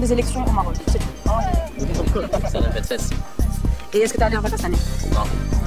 des élections au Maroc. C'est tout. Salam Bedfes. Et est-ce que tu es allé en vacances cette année? Non.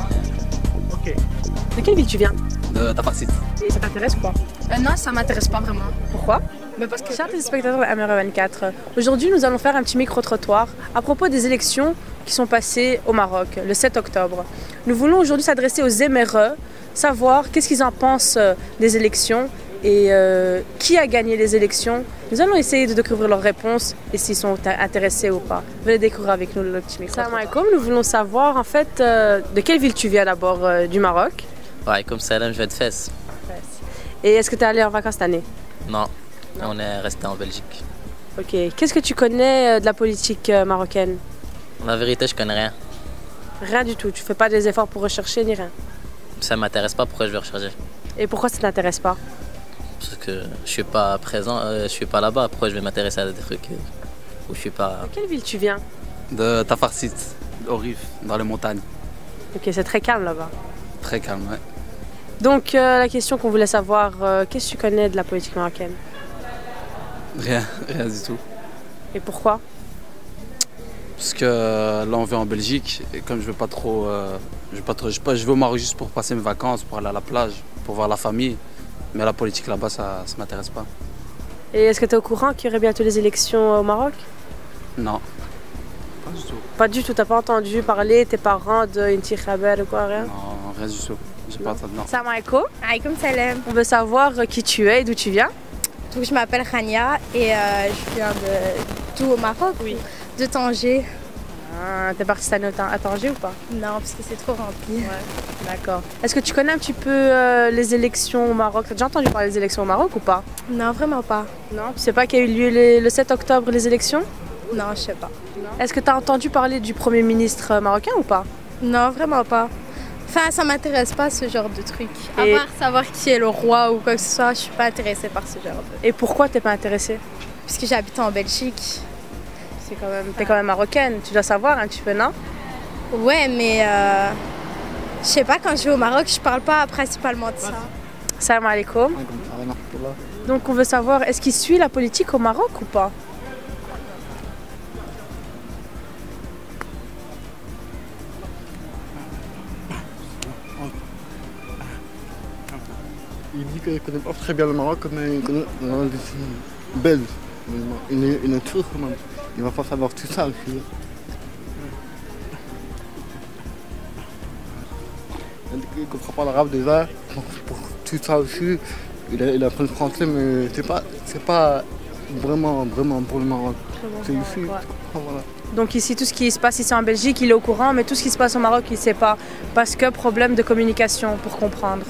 Ok. De quelle ville tu viens? De Tafarsit. Et ça t'intéresse ou pas? Non, ça m'intéresse pas vraiment. Pourquoi? Parce que Chers téléspectateurs de MRE24, aujourd'hui nous allons faire un petit micro-trottoir à propos des élections qui sont passées au Maroc le 7 octobre. Nous voulons aujourd'hui s'adresser aux MRE, savoir qu'est-ce qu'ils en pensent des élections et qui a gagné les élections. Nous allons essayer de découvrir leurs réponses et s'ils sont intéressés ou pas. Venez découvrir avec nous le petit micro. Salam alaikum, nous voulons savoir en fait de quelle ville tu viens d'abord du Maroc. Ouais, comme Salam, je vais de Fès. Et est-ce que tu es allé en vacances cette année? Non, on est resté en Belgique. Ok. Qu'est-ce que tu connais de la politique marocaine? La vérité, je connais rien. Rien du tout. Tu fais pas des efforts pour rechercher ni rien. Ça m'intéresse pas, pourquoi je vais rechercher? Et pourquoi ça t'intéresse pas? Parce que je suis pas présent, je suis pas là-bas. Pourquoi je vais m'intéresser à des trucs où je suis pas? De quelle ville tu viens? De Tafarsit, au Rif, dans les montagnes. Ok, c'est très calme là-bas. Très calme, ouais. Donc la question qu'on voulait savoir, qu'est-ce que tu connais de la politique marocaine? Rien, rien du tout. Et pourquoi? Parce que là on vit en Belgique et comme je veux pas trop, je vais au Maroc juste pour passer mes vacances, pour aller à la plage, pour voir la famille. Mais la politique là-bas, ça m'intéresse pas. Et est-ce que tu es au courant qu'il y aurait bientôt les élections au Maroc? Non, pas du tout. Pas du tout, t'as pas entendu parler tes parents de Inti Khaber ou quoi, rien? Non, rien du tout. J'ai pas entendu, non. Salam alaikum. Aïkoum salam. On veut savoir qui tu es et d'où tu viens. Donc je m'appelle Khania et je viens de tout au Maroc, Oui. de Tanger. Ah, t'es partie cette année à Tanger ou pas? Non, parce que c'est trop rempli. D'accord. Est-ce que tu connais un petit peu les élections au Maroc? T'as déjà entendu parler des élections au Maroc ou pas? Non, vraiment pas. Non. Tu sais pas qu'il y a eu lieu le 7 octobre les élections? Non, je sais pas. Est-ce que tu as entendu parler du Premier ministre marocain ou pas? Non, vraiment pas. Enfin, ça m'intéresse pas ce genre de truc. À Et- part savoir qui est le roi ou quoi que ce soit, je suis pas intéressée par ce genre de... Et pourquoi t'es pas intéressée? Puisque j'habite en Belgique. T'es quand même marocaine, tu dois savoir un petit peu, non? Ouais, mais je sais pas, quand je vais au Maroc, je parle pas principalement de ça. Salam alaikum. Donc on veut savoir, est-ce qu'il suit la politique au Maroc ou pas? Il dit qu'il connaît pas très bien le Maroc, mais il connaît des belges. Il est turc quand même. Il va pas savoir tout ça aussi. Il comprend pas l'arabe déjà. Pour tout ça aussi, il apprend le français, mais c'est pas vraiment pour le Maroc. C'est ici. Ouais. Voilà. Donc ici, tout ce qui se passe ici en Belgique, il est au courant, mais tout ce qui se passe au Maroc, il ne sait pas. Parce que problème de communication, pour comprendre.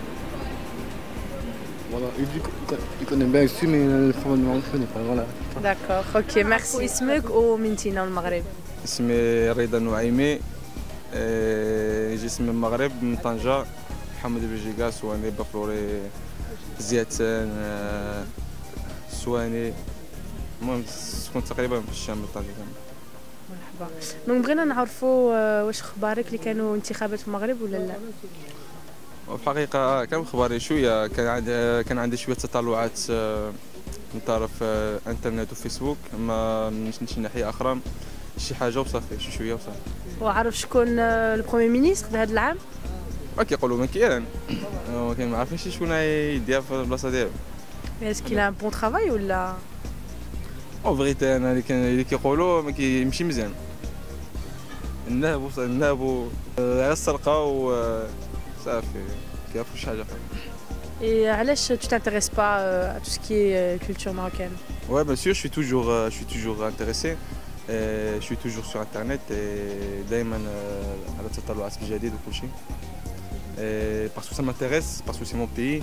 Voilà. Il dit qu'il connaît bien ici, mais le problème du Maroc, il connaît pas. Voilà. D'accord, ok, merci. اسمك ومن تينا المغرب؟ اسمي رضا نعيمي، جسمي من المغرب من طنجة. محمد بوجيكا، سواني، بافلوري، زيتان، سواني. المهم سكنت تقريبا في الشام بالطبيعة. مرحبا. دونك بغينا نعرفوا واش اخبارك اللي كانوا انتخابات في المغرب ولا لا؟ وفي الحقيقة كان اخباري شوية، كان عندي شوية تطلعات من طرف انترنت وفيسبوك، اما من شي ناحية أخرى شي حاجة وصافي، شي شوية وصافي. وعارف شكون البرومي مينيستر لهذا العام؟ كيقولوا من كيران، ولكن ما عرفناش شكون يديها في البلاصة ديالو. Est-ce qu'il a un bon travail ولا؟ او فغيتي انا اللي كيقولوا ما كيمشي مزيان. النهب على السرقه وصافي كيعرفوا شي حاجه اخرى. Et علاش tu t'intéresses pas à tout ce qui est culture marocaine? Ouais, bien sûr, je suis toujours intéressé. Je suis toujours sur internet et دائما على التطلعات الجديده وكل شيء. Parce que ça m'intéresse, parce que c'est mon pays.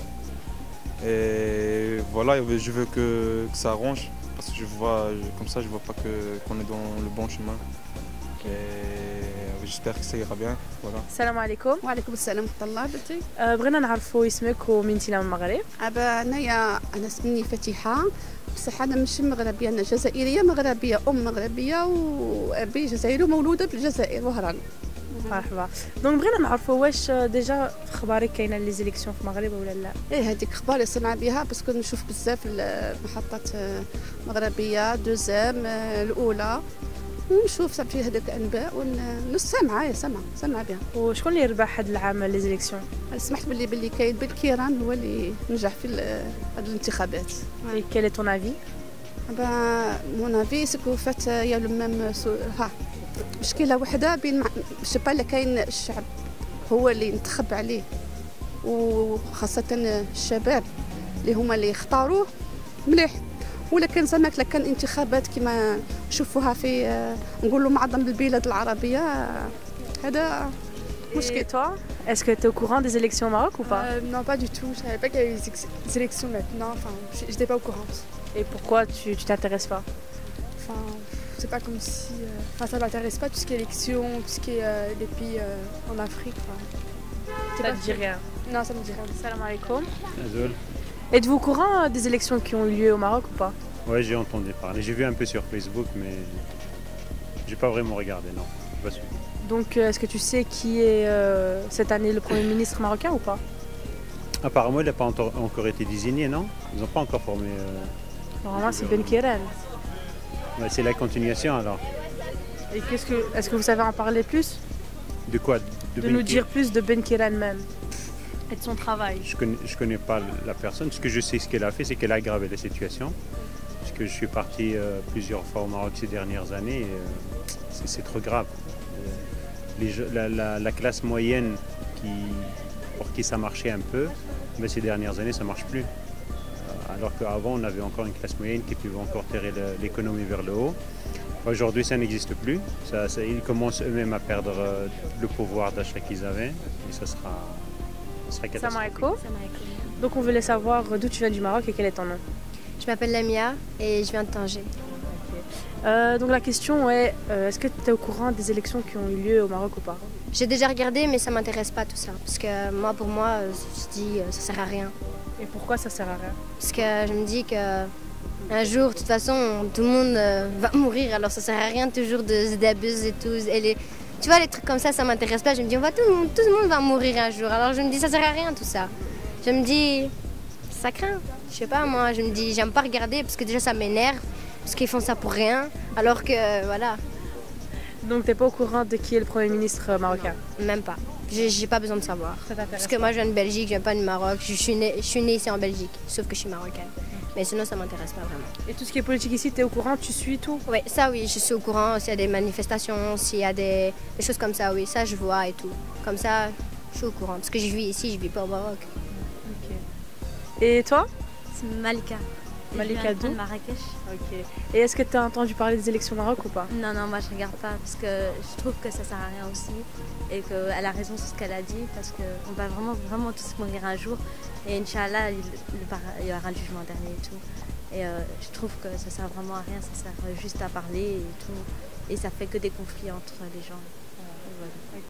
Et voilà, je veux que ça arrange. Parce que je vois, comme ça, je vois pas qu'on est dans le bon chemin. Et j'espère que ça ira bien. Voilà. السلام عليكم. وعليكم السلام ورحمة الله بنتي. بغينا نعرفوا اسمك ومن تينا من المغرب. أنا اسمي فتيحة، بصح أنا مش مغربية، أنا جزائرية مغربية، أم مغربية وأبي جزائري ومولودة بالجزائر وهران. مرحبا. دونك بغينا نعرفوا واش ديجا في اخبارك كاينه لي زيليكسيون في المغرب ولا لا؟ ايه هذيك اخبار اللي سمع بها باسكو نشوف بزاف المحطات مغربيه دوزام الاولى ونشوف صافي هذاك الانباء ونسمع سامعه بها. وشكون اللي ربح هذا العام لي زيليكسيون؟ سمحت باللي كاين بالكيران هو اللي نجح في هذه الانتخابات. Et quel est ton avis? مون افي سكو فات يا لو ميم ها مشكله وحده بين شي با اللي كاين الشعب هو اللي ينتخب عليه وخاصه الشباب اللي هما اللي يختاروه مليح، ولكن زعما كان انتخابات كما نشوفوها في نقولوا معظم البلاد العربيه هذا مشكل. Et toi, est-ce que tu es au courant des élections au Maroc ou pas? Non, pas du tout. Je savais pas qu'il y avait des élections maintenant. Enfin, j'étais pas au courant. Et pourquoi tu t'intéresses pas? Enfin, c'est pas comme si. Enfin, ça m'intéresse pas tout ce qui est élections, tout ce qui est les pays en Afrique. Enfin, Ça te dit rien? non, ça me dit rien. Salam alaikum. Désolé. Êtes-vous au courant des élections qui ont eu lieu au Maroc ou pas? Ouais, j'ai entendu parler. J'ai vu un peu sur Facebook, mais j'ai pas vraiment regardé, non. J'ai pas suivi. Donc est-ce que tu sais qui est cette année le Premier ministre marocain ou pas? Apparemment, il n'a pas encore été désigné, non? Ils n'ont pas encore formé. Normalement c'est Ben Keren. Ouais, c'est la continuation alors. Et est-ce que vous savez en parler plus? De quoi? De nous dire plus de Ben Keren même et de son travail. Je connais pas la personne. Ce que je sais, ce qu'elle a fait, c'est qu'elle a aggravé la situation. Parce que je suis parti plusieurs fois au Maroc ces dernières années. C'est trop grave. La classe moyenne pour qui ça marchait un peu, mais ces dernières années ça ne marche plus. Alors qu'avant on avait encore une classe moyenne qui pouvait encore tirer l'économie vers le haut. Aujourd'hui ça n'existe plus. Ils commencent eux-mêmes à perdre le pouvoir d'achat qu'ils avaient et ça sera catastrophique. Salam alaikum. Donc on voulait savoir d'où tu viens du Maroc et quel est ton nom? Je m'appelle Lamia et je viens de Tanger. Donc la question est, est-ce que tu es au courant des élections qui ont eu lieu au Maroc ou pas? J'ai déjà regardé, mais ça m'intéresse pas tout ça. Parce que pour moi, je dis ça sert à rien. Et pourquoi ça sert à rien? Parce que je me dis que un jour, de toute façon, tout le monde va mourir. Alors ça sert à rien toujours de d'abuser et tout. Tu vois, les trucs comme ça m'intéresse pas. Je me dis, tout le monde va mourir un jour. Alors je me dis, ça sert à rien tout ça. Je me dis, ça craint. Je sais pas, moi, je me dis, j'aime pas regarder parce que déjà ça m'énerve. Parce qu'ils font ça pour rien, alors que voilà. Donc t'es pas au courant de qui est le Premier ministre marocain? Non, même pas. J'ai pas besoin de savoir. Ça t'intéresse? Parce que moi je viens de Belgique, je viens pas du Maroc. Je suis née ici en Belgique, sauf que je suis marocaine. Mais sinon ça m'intéresse pas vraiment. Et tout ce qui est politique ici, t'es au courant? Tu suis tout? Oui, ça oui, je suis au courant. S'il y a des manifestations, s'il y a des choses comme ça, oui, ça je vois et tout. Comme ça, je suis au courant. Parce que je vis ici, je vis pas au Maroc. Okay. Et toi? C'est Malika. Malika d'où? Marrakech. Ok. Et est-ce que tu as entendu parler des élections au Maroc ou pas? Non, moi je regarde pas parce que je trouve que ça sert à rien aussi et qu'elle a raison sur ce qu'elle a dit parce qu'on va vraiment tous mourir un jour et Inch'Allah il y aura un jugement dernier et tout. Et je trouve que ça sert vraiment à rien, ça sert juste à parler et tout et ça fait que des conflits entre les gens. Voilà.